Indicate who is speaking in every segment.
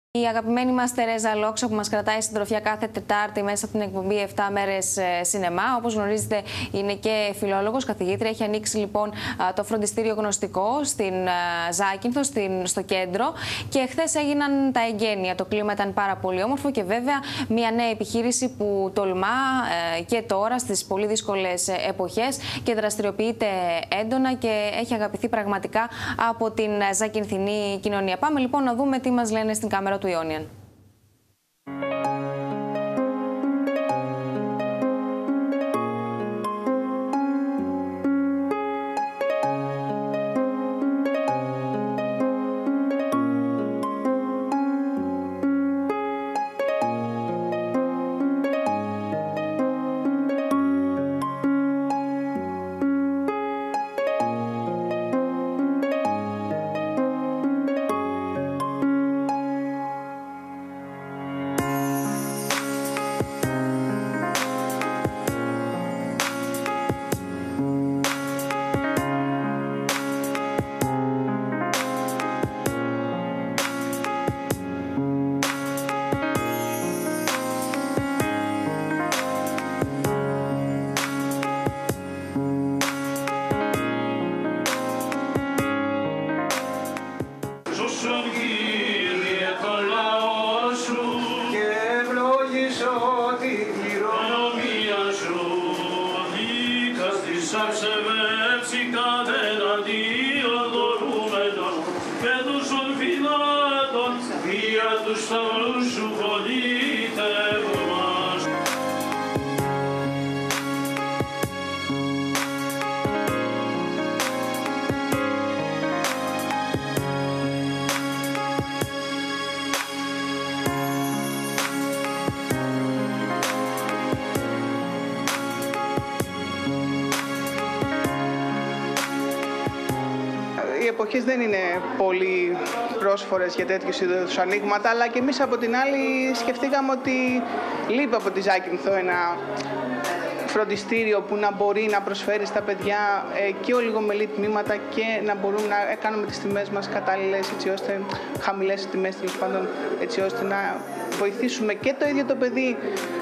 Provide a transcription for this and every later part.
Speaker 1: Η αγαπημένη μας Τερέζα Λόξο, που μας κρατάει συντροφιά κάθε Τετάρτη μέσα από την εκπομπή 7 μέρες σινεμά. Όπως γνωρίζετε, είναι και φιλόλογος, καθηγήτρια. Έχει ανοίξει λοιπόν το φροντιστήριο γνωστικό στην Ζάκυνθο, στο κέντρο. Και χθες έγιναν τα εγγένεια. Το κλίμα ήταν πάρα πολύ όμορφο και βέβαια μια νέα επιχείρηση που τολμά και τώρα στις πολύ δύσκολες εποχές και δραστηριοποιείται έντονα και έχει αγαπηθεί πραγματικά από την ζακυνθινή κοινωνία. Πάμε λοιπόν να δούμε τι μας λένε στην κάμερα του Ιόνιαν.
Speaker 2: Οι εποχές δεν είναι πολύ πρόσφορες για τέτοιους είδους ανοίγματα, αλλά και εμείς από την άλλη σκεφτήκαμε ότι λείπει από τη Ζάκυνθο ένα φροντιστήριο που να μπορεί να προσφέρει στα παιδιά και ολιγομελή τμήματα και να μπορούμε να κάνουμε τις τιμές μας κατάλληλες, έτσι ώστε χαμηλές τιμές τέλος πάντων, έτσι ώστε να βοηθήσουμε και το ίδιο το παιδί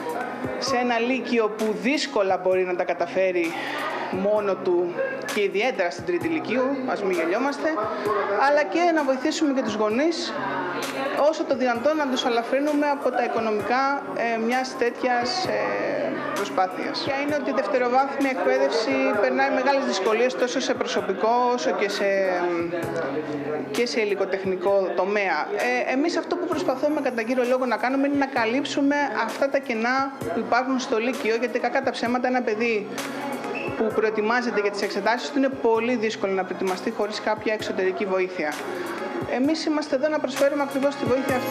Speaker 2: σε ένα λύκειο που δύσκολα μπορεί να τα καταφέρει μόνο του και ιδιαίτερα στην τρίτη λυκείου, ας μην γελιόμαστε, αλλά και να βοηθήσουμε και τους γονείς όσο το δυνατόν να τους αλαφρύνουμε από τα οικονομικά μιας τέτοιας προσπάθειας. Και είναι ότι η δευτεροβάθμια εκπαίδευση περνάει μεγάλες δυσκολίες τόσο σε προσωπικό όσο και σε υλικοτεχνικό τομέα. Εμείς αυτό που προσπαθούμε κατά κύριο λόγο να κάνουμε είναι να καλύψουμε αυτά τα κενά που υπάρχουν στο λύκειο, γιατί κακά τα ψέματα ένα παιδί που προετοιμάζεται για τις εξετάσεις του είναι πολύ δύσκολο να προετοιμαστεί χωρίς κάποια εξωτερική βοήθεια. Εμείς είμαστε εδώ να προσφέρουμε ακριβώς τη βοήθεια αυτή.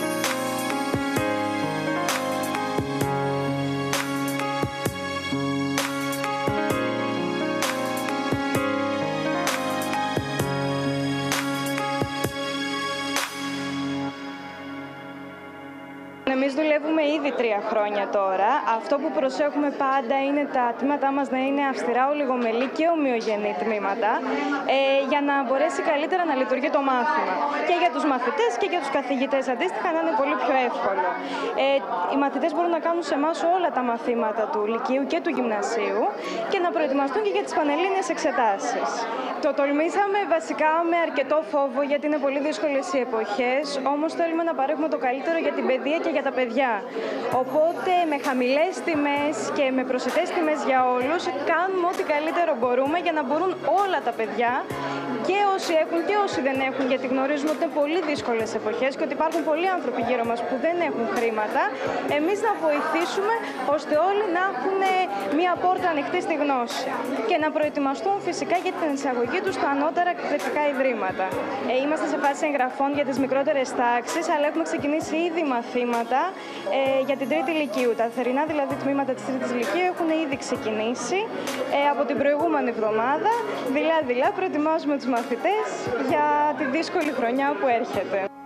Speaker 3: Εμείς δουλεύουμε ήδη 3 χρόνια τώρα. Αυτό που προσέχουμε πάντα είναι τα τμήματά μας να είναι αυστηρά ολιγομελή και ομοιογενή τμήματα, για να μπορέσει καλύτερα να λειτουργεί το μάθημα. Και για τους μαθητές και για τους καθηγητές αντίστοιχα να είναι πολύ πιο εύκολο. Οι μαθητές μπορούν να κάνουν σε εμάς όλα τα μαθήματα του λυκείου και του γυμνασίου και να προετοιμαστούν και για τις πανελλήνιες εξετάσεις. Το τολμήσαμε βασικά με αρκετό φόβο, γιατί είναι πολύ δύσκολες οι εποχές, όμως θέλουμε να παρέχουμε το καλύτερο για την παιδεία και για τα παιδιά. Οπότε με χαμηλές τιμές και με προσιτές τιμές για όλους κάνουμε ό,τι καλύτερο μπορούμε για να μπορούν όλα τα παιδιά, και όσοι έχουν και όσοι δεν έχουν, γιατί γνωρίζουμε ότι είναι πολύ δύσκολες εποχές και ότι υπάρχουν πολλοί άνθρωποι γύρω μας που δεν έχουν χρήματα, εμείς να βοηθήσουμε ώστε όλοι να έχουν μία πόρτα ανοιχτή στη γνώση και να προετοιμαστούν φυσικά για την εισαγωγή τους στα ανώτερα εκπαιδευτικά ιδρύματα. Είμαστε σε φάση εγγραφών για τις μικρότερες τάξεις, αλλά έχουμε ξεκινήσει ήδη μαθήματα για την τρίτη λυκείου. Τα θερινά δηλαδή τμήματα της τρίτης λυκείου έχουν ήδη ξεκινήσει από την προηγούμενη εβδομάδα. Δειλά-δειλά προετοιμάζουμε τους μαθητές για τη δύσκολη χρονιά που έρχεται.